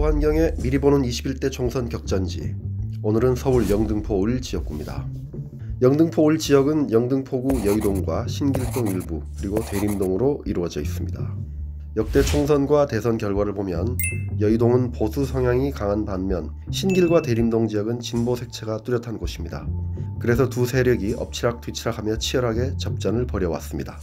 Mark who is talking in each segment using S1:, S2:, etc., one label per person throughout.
S1: 환경에 미리 보는 21대 총선 격전지. 오늘은 서울 영등포 을 지역구입니다. 영등포 을 지역은 영등포구 여의동과 신길동 일부 그리고 대림동으로 이루어져 있습니다. 역대 총선과 대선 결과를 보면 여의동은 보수 성향이 강한 반면 신길과 대림동 지역은 진보 색채가 뚜렷한 곳입니다. 그래서 두 세력이 엎치락뒤치락하며 치열하게 접전을 벌여왔습니다.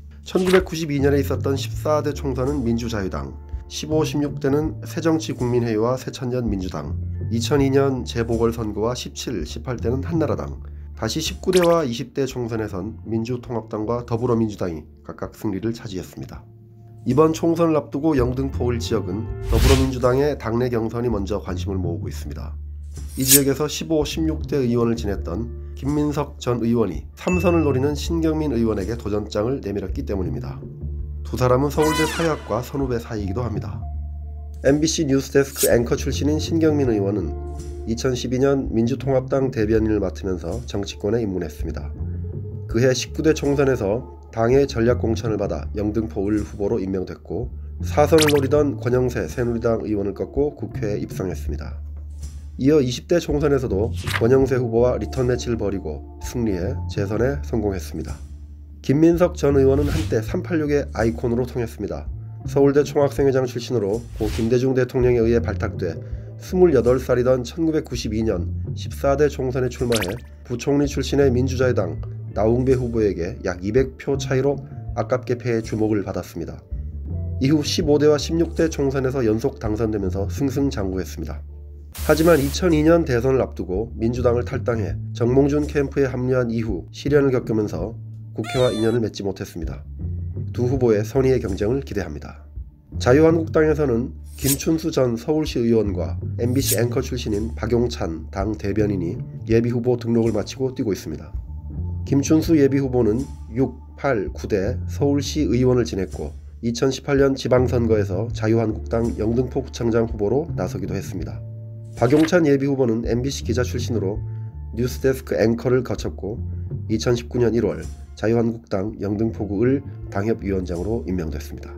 S1: 1992년에 있었던 14대 총선은 민주자유당, 15, 16대는 새정치국민회의와 새천년민주당, 2002년 재보궐선거와 17, 18대는 한나라당, 다시 19대와 20대 총선에선 민주통합당과 더불어민주당이 각각 승리를 차지했습니다. 이번 총선을 앞두고 영등포 을 지역은 더불어민주당의 당내 경선이 먼저 관심을 모으고 있습니다. 이 지역에서 15, 16대 의원을 지냈던 김민석 전 의원이 3선을 노리는 신경민 의원에게 도전장을 내밀었기 때문입니다. 두 사람은 서울대 사회학과 선후배 사이이기도 합니다. MBC 뉴스데스크 앵커 출신인 신경민 의원은 2012년 민주통합당 대변인을 맡으면서 정치권에 입문했습니다. 그해 19대 총선에서 당의 전략 공천을 받아 영등포 을 후보로 임명됐고 4선을 노리던 권영세 새누리당 의원을 꺾고 국회에 입성했습니다. 이어 20대 총선에서도 권영세 후보와 리턴 매치를 벌이고 승리해 재선에 성공했습니다. 김민석 전 의원은 한때 386의 아이콘으로 통했습니다. 서울대 총학생회장 출신으로 고 김대중 대통령에 의해 발탁돼 28살이던 1992년 14대 총선에 출마해 부총리 출신의 민주자유당 나웅배 후보에게 약 200표 차이로 아깝게 패해 주목을 받았습니다. 이후 15대와 16대 총선에서 연속 당선되면서 승승장구했습니다. 하지만 2002년 대선을 앞두고 민주당을 탈당해 정몽준 캠프에 합류한 이후 시련을 겪으면서 국회와 인연을 맺지 못했습니다. 두 후보의 선의의 경쟁을 기대합니다. 자유한국당에서는 김춘수 전 서울시 의원과 MBC 앵커 출신인 박용찬 당 대변인이 예비후보 등록을 마치고 뛰고 있습니다. 김춘수 예비후보는 6, 8, 9대 서울시 의원을 지냈고 2018년 지방선거에서 자유한국당 영등포구청장 후보로 나서기도 했습니다. 박용찬 예비후보는 MBC 기자 출신으로 뉴스데스크 앵커를 거쳤고 2019년 1월 자유한국당 영등포구 을 당협위원장으로 임명됐습니다.